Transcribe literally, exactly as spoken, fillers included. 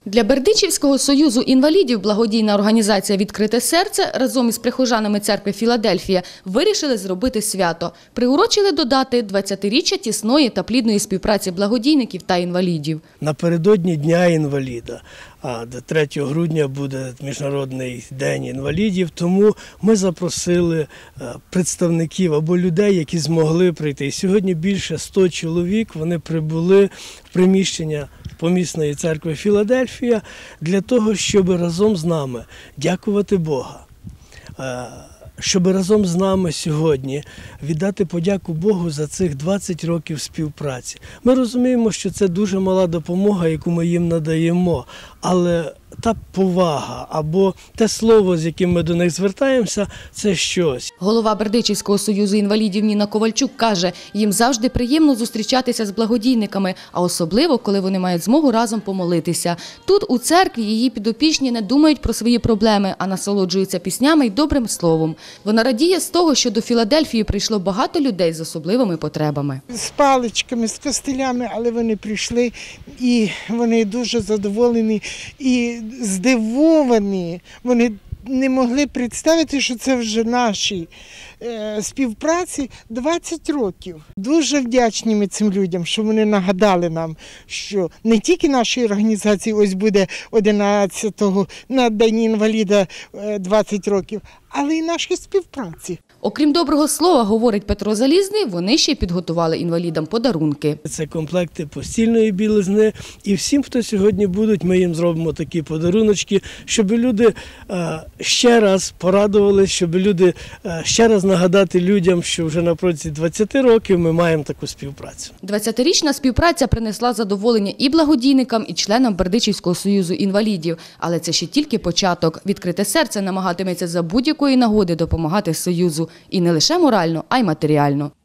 Для Бердичівського союзу інвалідів благодійна організація «Відкрите серце» разом із прихожанами церкви «Філадельфія» вирішили зробити свято. Приурочили до дати двадцятиріччя тісної та плідної співпраці благодійників та інвалідів. Напередодні Дня інваліда, а третього грудня буде Міжнародний день інвалідів, тому ми запросили представників або людей, які змогли прийти. І сьогодні більше ста чоловік, вони прибули в приміщення помісної церкви «Філадельфія» для того, щоб разом з нами дякувати Бога, щоб разом з нами сьогодні віддати подяку Богу за цих двадцять років співпраці. Ми розуміємо, що це дуже мала допомога, яку ми їм надаємо, але та повага або те слово, з яким ми до них звертаємося, це щось. Голова Бердичівського союзу інвалідів Ніна Ковальчук каже, їм завжди приємно зустрічатися з благодійниками, а особливо, коли вони мають змогу разом помолитися. Тут, у церкві, її підопічні не думають про свої проблеми, а насолоджуються піснями й добрим словом. Вона радіє з того, що до Філадельфії прийшло багато людей з особливими потребами. З паличками, з костилями, але вони прийшли і вони дуже задоволені і здивовані. Вони не могли представити, що це вже наші е, співпраці двадцять років. Дуже вдячні ми цим людям, що вони нагадали нам, що не тільки нашій організації ось буде одинадцятого на День інваліда двадцять років, але й нашій співпраці. Окрім доброго слова, говорить Петро Залізний, вони ще підготували інвалідам подарунки. Це комплекти постільної білизни. І всім, хто сьогодні будуть, ми їм зробимо такі подаруночки, щоб люди ще раз порадували, щоб люди ще раз нагадати людям, що вже на протязі двадцяти років ми маємо таку співпрацю. двадцятирічна співпраця принесла задоволення і благодійникам, і членам Бердичівського союзу інвалідів. Але це ще тільки початок. Відкрите серце намагатиметься за будь-якої нагоди допомагати союзу. І не лише морально, а й матеріально.